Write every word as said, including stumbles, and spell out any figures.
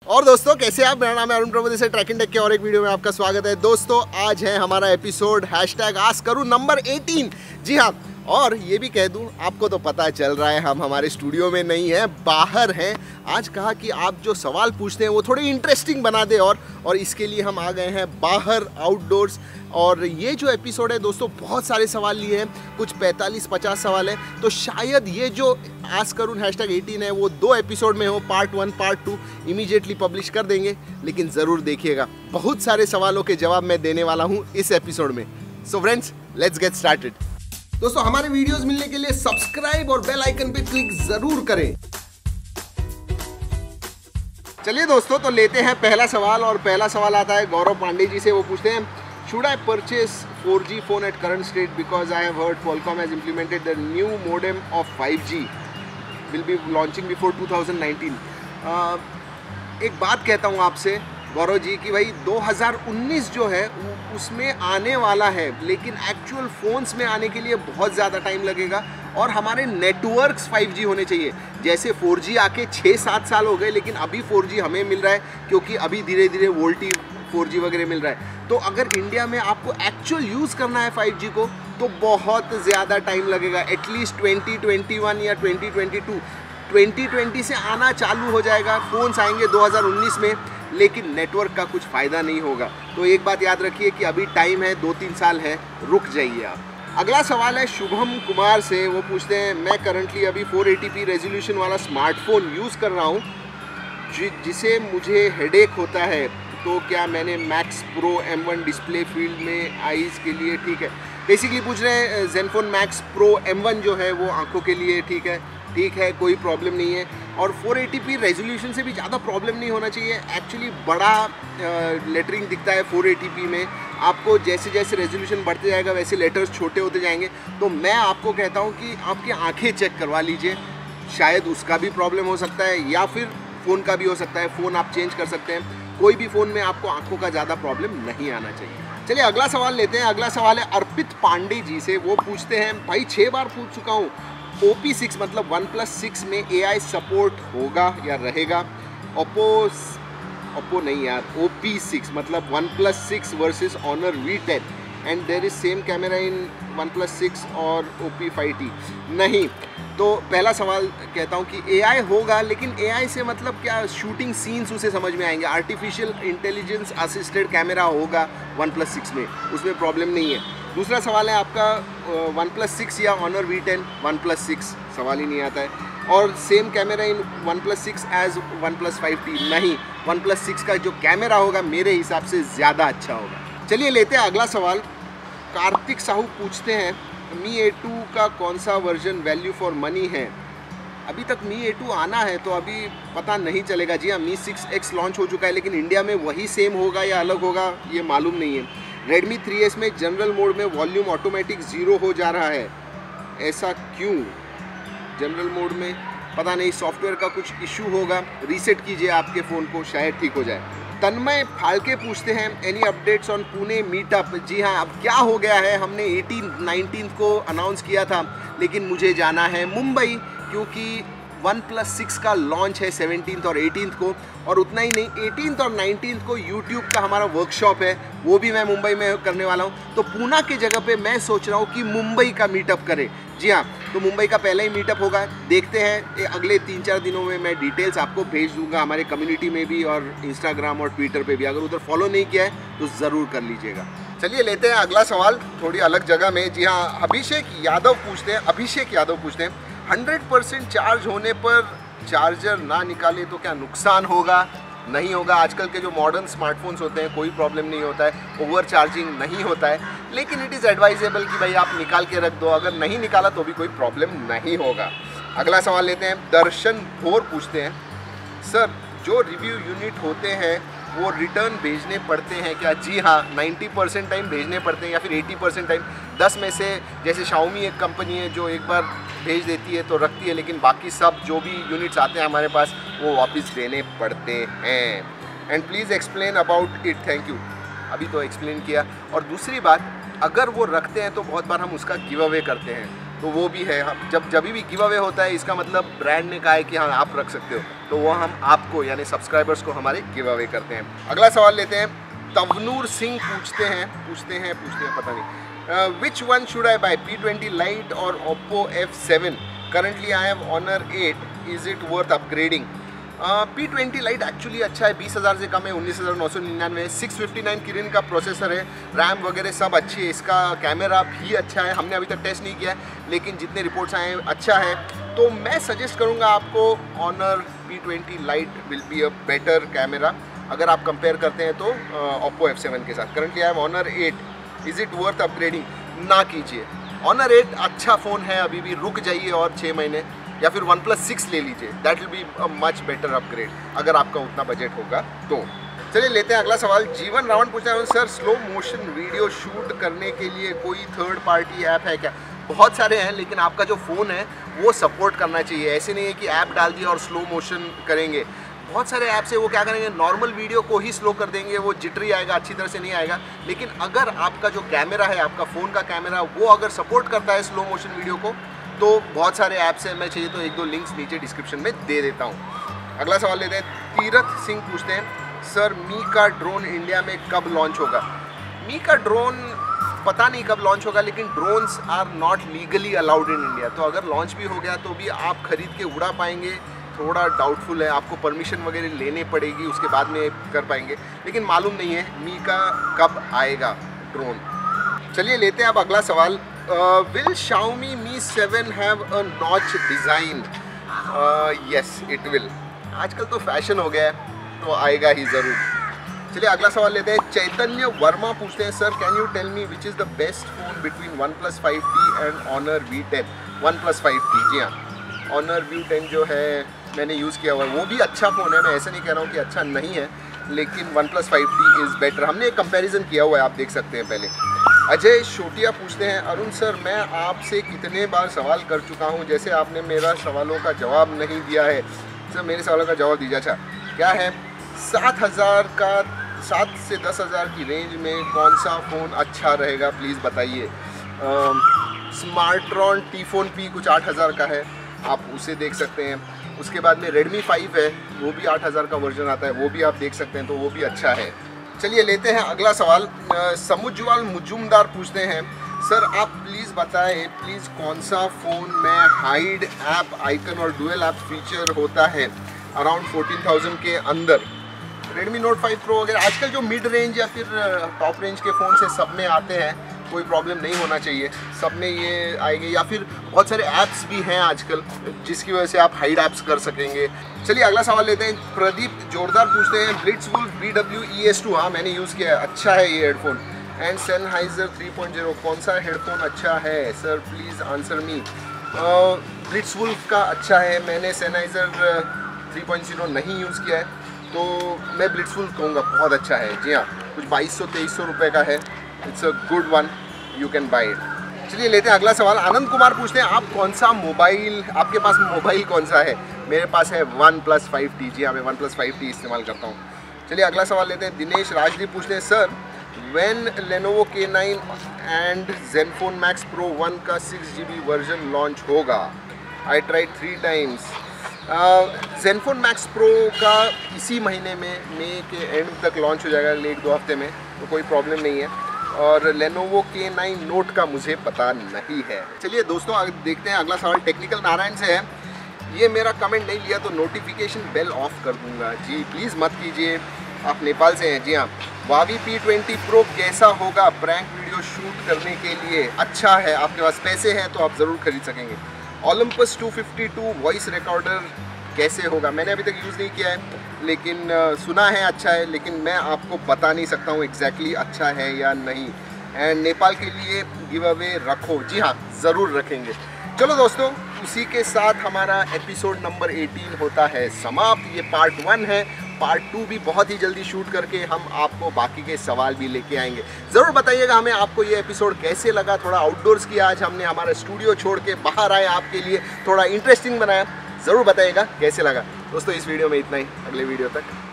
और दोस्तों कैसे आप, मेरा नाम है अरुण प्रमोद से ट्रैकिंग टेक के और एक वीडियो में आपका स्वागत है। दोस्तों आज है हमारा एपिसोड हैशटैग आस्क करूं नंबर अठारह। जी हाँ, और ये भी कह दूं, आपको तो पता चल रहा है हम हमारे स्टूडियो में नहीं हैं, बाहर हैं। आज कहा कि आप जो सवाल पूछते हैं वो थोड़े इंटरेस्टिंग बना दे और और इसके लिए हम आ गए हैं बाहर, आउटडोर्स। और ये जो एपिसोड है दोस्तों, बहुत सारे सवाल लिए हैं, कुछ पैंतालीस पचास सवाल हैं, तो शायद ये जो आस्क करूं हैशटैग अठारह है वो दो एपिसोड में हो, part one part two immediately publish कर देंगे। लेकिन ज़रूर देखिएगा, बहुत सारे सवालों के जवाब मैं देने वाला हूँ इस एपिसोड में। So friends, let's get started. दोस्तों हमारे वीडियोस मिलने के लिए सब्सक्राइब और बेल आइकन पे क्लिक जरूर करें। चलिए दोस्तों, तो लेते हैं पहला सवाल। और पहला सवाल आता है गौरव पांडे जी से। वो पूछते हैं, should I purchase four G phone at current state because I have heard Qualcomm has implemented the new modem of five G will be launching before two thousand nineteen. uh, एक बात कहता हूँ आपसे गौरव जी कि भाई दो हज़ार उन्नीस जो है उसमें आने वाला है, लेकिन एक्चुअल फ़ोन्स में आने के लिए बहुत ज़्यादा टाइम लगेगा और हमारे नेटवर्क्स फाइव जी होने चाहिए। जैसे फोर जी आके छः सात साल हो गए, लेकिन अभी फोर जी हमें मिल रहा है क्योंकि अभी धीरे धीरे वोल्टी फोर जी वगैरह मिल रहा है। तो अगर इंडिया में आपको एक्चुअल यूज़ करना है फाइव जी को तो बहुत ज़्यादा टाइम लगेगा, एटलीस्ट ट्वेंटी ट्वेंटी वन या twenty twenty two. Twenty twenty से आना चालू हो जाएगा, फ़ोन्स आएंगे दो हज़ार उन्नीस में, लेकिन नेटवर्क का कुछ फ़ायदा नहीं होगा। तो एक बात याद रखिए कि अभी टाइम है, दो तीन साल है, रुक जाइए आप। अगला सवाल है शुभम कुमार से। वो पूछते हैं, मैं करंटली अभी फोर एटी पी रेजोल्यूशन वाला स्मार्टफोन यूज़ कर रहा हूँ जि, जिसे मुझे हेडेक होता है, तो क्या मैंने Max Pro M one display field में आईज़ के लिए ठीक है? बेसिकली पूछ रहे हैं ZenFone Max Pro M one जो है वो आंखों के लिए ठीक है, ठीक है, कोई प्रॉब्लम नहीं है। और फोर एटी पी रेजोल्यूशन से भी ज़्यादा प्रॉब्लम नहीं होना चाहिए। एक्चुअली बड़ा लेटरिंग दिखता है फोर एटी पी में, आपको जैसे जैसे रेजोल्यूशन बढ़ते जाएगा वैसे लेटर्स छोटे होते जाएंगे। तो मैं आपको कहता हूँ कि आपकी आंखें चेक करवा लीजिए, शायद उसका भी प्रॉब्लम हो सकता है या फिर फ़ोन का भी हो सकता है। फ़ोन आप चेंज कर सकते हैं, कोई भी फ़ोन में आपको आंखों का ज़्यादा प्रॉब्लम नहीं आना चाहिए। चलिए अगला सवाल लेते हैं। अगला सवाल है अर्पित पांडे जी से। वो पूछते हैं, भाई छः बार पूछ चुका हूँ, ओ पी सिक्स मतलब वन प्लस सिक्स में ए आई सपोर्ट होगा या रहेगा? ओप्पो ओप्पो नहीं यार, ओ पी सिक्स मतलब OnePlus six versus Honor V ten and there is same camera in OnePlus six और ओ पी फाइव टी नहीं। तो पहला सवाल कहता हूँ कि ए आई होगा, लेकिन ए आई से मतलब क्या, शूटिंग सीन्स उसे समझ में आएंगे। आर्टिफिशियल इंटेलिजेंस असिस्टेड कैमरा होगा वन प्लस सिक्स में, उसमें प्रॉब्लम नहीं है। दूसरा सवाल है आपका वन प्लस सिक्स या Honor V ten, OnePlus six सवाल ही नहीं आता है। और same camera in OnePlus six as OnePlus five T नहीं, वन प्लस सिक्स का जो कैमरा होगा मेरे हिसाब से ज़्यादा अच्छा होगा। चलिए लेते हैं अगला सवाल। कार्तिक साहू पूछते हैं, मी ए टू का कौन सा वर्जन वैल्यू फॉर मनी है? अभी तक मी ए टू आना है तो अभी पता नहीं चलेगा। जी हाँ, मी सिक्स एक्स लॉन्च हो चुका है, लेकिन इंडिया में वही सेम होगा या अलग होगा ये मालूम नहीं है। रेडमी थ्री एस में जनरल मोड में वॉल्यूम ऑटोमेटिक ज़ीरो हो जा रहा है, ऐसा क्यों? जनरल मोड में पता नहीं, सॉफ्टवेयर का कुछ इशू होगा, रीसेट कीजिए आपके फ़ोन को, शायद ठीक हो जाए। तन्मय फाल्के पूछते हैं, any updates on Pune meetup? जी हाँ, अब क्या हो गया है, हमने एटीन नाइनटीन को अनाउंस किया था, लेकिन मुझे जाना है मुंबई क्योंकि वन प्लस सिक्स का लॉन्च है सेवनटीन और एटीन को। और उतना ही नहीं, एटीन और नाइनटीन को यूट्यूब का हमारा वर्कशॉप है, वो भी मैं मुंबई में करने वाला हूँ। तो पूना की जगह पे मैं सोच रहा हूँ कि मुंबई का मीटअप करें। जी हाँ, तो मुंबई का पहला ही मीटअप होगा, देखते हैं। अगले तीन चार दिनों में मैं डिटेल्स आपको भेज दूंगा, हमारे कम्युनिटी में भी और इंस्टाग्राम और ट्विटर पे भी। अगर उधर फॉलो नहीं किया है तो ज़रूर कर लीजिएगा। चलिए लेते हैं अगला सवाल, थोड़ी अलग जगह में। जी हाँ, अभिषेक यादव पूछते हैं अभिषेक यादव पूछते हैं हंड्रेड परसेंट चार्ज होने पर चार्जर ना निकाले तो क्या नुकसान होगा? नहीं होगा। आजकल के जो मॉडर्न स्मार्टफोन्स होते हैं कोई प्रॉब्लम नहीं होता है, ओवर चार्जिंग नहीं होता है, लेकिन इट इज़ एडवाइजेबल कि भाई आप निकाल के रख दो, अगर नहीं निकाला तो भी कोई प्रॉब्लम नहीं होगा। अगला सवाल लेते हैं। दर्शन भोर पूछते हैं, सर जो रिव्यू यूनिट होते हैं वो रिटर्न भेजने पड़ते हैं क्या? जी हाँ, नाइन्टी परसेंट टाइम भेजने पड़ते हैं या फिर एटी परसेंट टाइम। दस में से जैसे शाओमी एक कंपनी है जो एक बार भेज देती है तो रखती है, लेकिन बाकी सब जो भी यूनिट्स आते हैं हमारे पास वो वापस देने पड़ते हैं। And please explain about it, thank you. अभी तो एक्सप्लेन किया। और दूसरी बात, अगर वो रखते हैं तो बहुत बार हम उसका गिव अवे करते हैं, तो वो भी है। हम जब जब भी गिव अवे होता है इसका मतलब ब्रांड ने कहा है कि हाँ आप रख सकते हो, तो वो हम आपको यानी सब्सक्राइबर्स को हमारे गिव अवे करते हैं। अगला सवाल लेते हैं। तवनूर सिंह पूछते हैं पूछते हैं पूछते हैं पता नहीं, which one should I buy, P twenty Lite और Oppo F seven? Currently I have Honor eight, is it worth upgrading? P twenty Lite actually अच्छा है, बीस हज़ार से कम है, उन्नीस हज़ार नौ सौ निन्यानवे है, सिक्स फिफ्टी नाइन किरिन का प्रोसेसर है, रैम वगैरह सब अच्छी है, इसका कैमरा भी अच्छा है। हमने अभी तक टेस्ट नहीं किया है लेकिन जितने रिपोर्ट्स आए हैं अच्छा है, तो मैं सजेस्ट करूँगा आपको Honor P twenty Lite will be a better camera अगर आप कंपेयर करते हैं तो ओप्पो एफ सेवन के साथ। Currently I have Honor eight, is it worth upgrading? ना कीजिए। ऑनर एट अच्छा फ़ोन है, अभी भी रुक जाइए और छः महीने, या फिर वन प्लस सिक्स ले लीजिए, that will be a much better upgrade अगर आपका उतना बजट होगा तो। चलिए लेते हैं अगला सवाल। जीवन रावण पूछता है, sir slow motion video shoot करने के लिए कोई थर्ड पार्टी ऐप है क्या? बहुत सारे हैं लेकिन आपका जो फ़ोन है वो सपोर्ट करना चाहिए। ऐसे नहीं है कि ऐप डाल दिया और स्लो मोशन करेंगे। बहुत सारे ऐप्स है वो क्या करेंगे, नॉर्मल वीडियो को ही स्लो कर देंगे, वो जिटरी आएगा, अच्छी तरह से नहीं आएगा। लेकिन अगर आपका जो कैमरा है, आपका फ़ोन का कैमरा, वो अगर सपोर्ट करता है स्लो मोशन वीडियो को, तो बहुत सारे ऐप्स हैं। मैं चाहिए तो एक दो लिंक्स नीचे डिस्क्रिप्शन में दे देता हूँ। अगला सवाल लेते हैं। तीरथ सिंह पूछते हैं, सर मी का ड्रोन इंडिया में कब लॉन्च होगा? मी का ड्रोन पता नहीं कब लॉन्च होगा, लेकिन drones are not legally allowed in India, तो अगर लॉन्च भी हो गया तो भी आप खरीद के उड़ा पाएंगे थोड़ा डाउटफुल है। आपको परमिशन वगैरह लेने पड़ेगी, उसके बाद में कर पाएंगे, लेकिन मालूम नहीं है मी का कब आएगा ड्रोन। चलिए लेते हैं अब अगला सवाल। Will Xiaomi Mi seven have a notch design? Yes it will. आजकल तो फैशन हो गया है तो आएगा ही ज़रूर। चलिए अगला सवाल लेते हैं। चैतन्य वर्मा पूछते हैं, sir can you tell me which is the best phone between OnePlus five T and Honor V ten? OnePlus five T, जी हाँ, ऑनर वी टेन जो है मैंने यूज़ किया हुआ है, वो भी अच्छा फ़ोन है। मैं ऐसे नहीं कह रहा हूँ कि अच्छा नहीं है, लेकिन OnePlus five T is better. हमने एक कंपैरिजन किया हुआ है, आप देख सकते हैं पहले। अजय शोटिया पूछते हैं, अरुण सर मैं आपसे कितने बार सवाल कर चुका हूँ, जैसे आपने मेरा सवालों का जवाब नहीं दिया है। सर मेरे सवालों का जवाब दीजिए। अच्छा क्या है? सात हज़ार का, सात से दस हज़ार की रेंज में कौन सा फ़ोन अच्छा रहेगा प्लीज़ बताइए। स्मार्टरॉन टी फोन पी कुछ आठ हज़ार का है, आप उसे देख सकते हैं। उसके बाद में रेडमी फाइव है, वो भी आठ हज़ार का वर्जन आता है, वो भी आप देख सकते हैं, तो वो भी अच्छा है। चलिए लेते हैं अगला सवाल। समुज्जवाल मुजुमदार पूछते हैं, सर आप प्लीज़ बताएं प्लीज़ कौन सा फ़ोन में हाइड ऐप आइकन और डुअल ऐप फीचर होता है अराउंड फोर्टीन थाउजेंड के अंदर? रेडमी नोट फाइव प्रो वगैरह आजकल जो मिड रेंज या फिर टॉप रेंज के फ़ोन से सब में आते हैं, कोई प्रॉब्लम नहीं होना चाहिए, सब में ये आएंगे। या फिर बहुत सारे ऐप्स भी हैं आजकल जिसकी वजह से आप हाइड ऐप्स कर सकेंगे। चलिए अगला सवाल लेते हैं। प्रदीप जोरदार पूछते हैं, BlitzWolf B W E S two, हाँ मैंने यूज़ किया है, अच्छा है ये headphone. And Sennheiser three point zero, कौन सा हेडफोन अच्छा है sir please answer me? BlitzWolf का अच्छा है, मैंने सेनहाइजर थ्री पॉइंट ज़ीरो नहीं यूज़ किया है, तो मैं ब्लिट्जवुल्फ कहूँगा बहुत अच्छा है। जी हाँ, कुछ बाईस सौ तेईस सौ रुपये का है, it's a good one, you can buy it. चलिए लेते हैं अगला सवाल। आनंद कुमार पूछते हैं, आप कौन सा मोबाइल, आपके पास मोबाइल कौन सा है? मेरे पास है वन प्लस फाइव टी, जी हाँ मैं वन प्लस फाइव टी इस्तेमाल करता हूँ। चलिए अगला सवाल लेते हैं। दिनेश राजदीप पूछते हैं, सर व्हेन लेनोवो के nine and Zenfone Max Pro one का six G B version launch होगा? I tried three times. Zenfone Max Pro का इसी महीने में मई के एंड तक लॉन्च हो जाएगा, एक दो हफ्ते में, तो कोई प्रॉब्लम नहीं है। और लेनोवो के नाइन नोट का मुझे पता नहीं है। चलिए दोस्तों देखते हैं अगला सवाल। टेक्निकल नारायण से है, ये मेरा कमेंट नहीं लिया तो नोटिफिकेशन बेल ऑफ कर दूंगा। जी प्लीज़ मत कीजिए, आप नेपाल से हैं। जी हाँ। वावी पी ट्वेंटी प्रो कैसा होगा प्रैंक वीडियो शूट करने के लिए? अच्छा है, आपके पास पैसे हैं तो आप ज़रूर खरीद सकेंगे। Olympus two fifty two voice recorder कैसे होगा? मैंने अभी तक यूज़ नहीं किया है, लेकिन सुना है अच्छा है, लेकिन मैं आपको बता नहीं सकता हूँ एग्जैक्टली अच्छा है या नहीं। एंड नेपाल के लिए गिव अवे रखो? जी हाँ ज़रूर रखेंगे। चलो दोस्तों, उसी के साथ हमारा एपिसोड नंबर अठारह होता है समाप्त। ये पार्ट वन है, पार्ट टू भी बहुत ही जल्दी शूट करके हम आपको बाकी के सवाल भी लेके आएंगे। ज़रूर बताइएगा हमें आपको ये एपिसोड कैसे लगा। थोड़ा आउटडोर्स किया आज हमने, हमारा स्टूडियो छोड़ के बाहर आए आपके लिए, थोड़ा इंटरेस्टिंग बनाया। ज़रूर बताइएगा कैसे लगा। दोस्तों इस वीडियो में इतना ही, अगले वीडियो तक